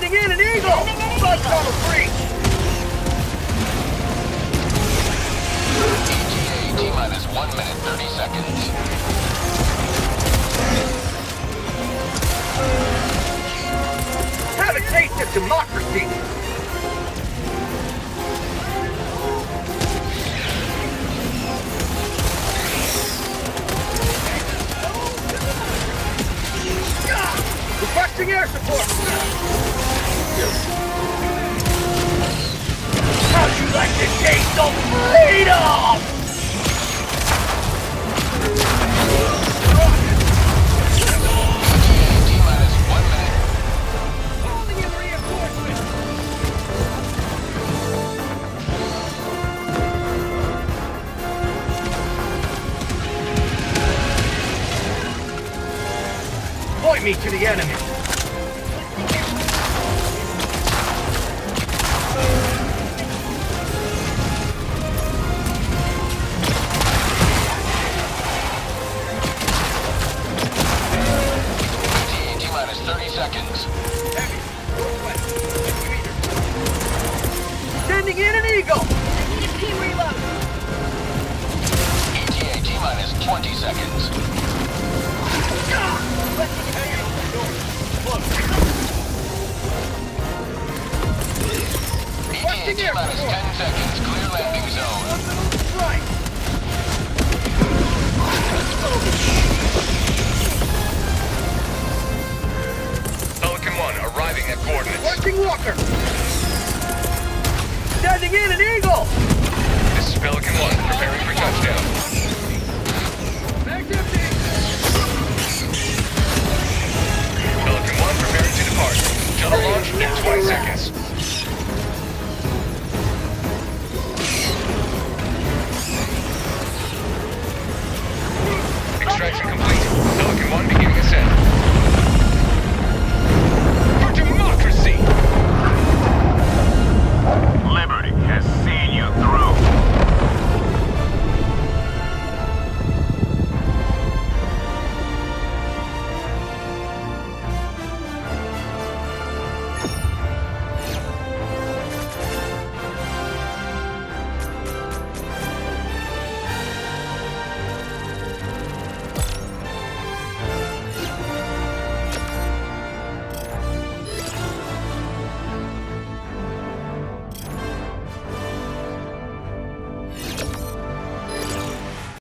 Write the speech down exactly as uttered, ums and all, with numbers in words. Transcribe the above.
Sending in an Eagle! Bus tunnel free! E T A T-minus one minute, thirty seconds. Have a taste of democracy! Requesting air support! How'd you like to taste of freedom? T-minus one minute. Calling in reinforcements! Point me to the enemy! T-minus thirty seconds. Heavy, northwest, sending in an Eagle! Team reload! E T A T-minus twenty seconds. E T A T-minus ten seconds. Clear landing zone. Strike! Pelican one arriving at coordinates. Watching Walker! Sending in an Eagle! This is Pelican one, preparing for touchdown. Back empty! Pelican one preparing to depart. Shuttle launch in twenty seconds. Extraction complete.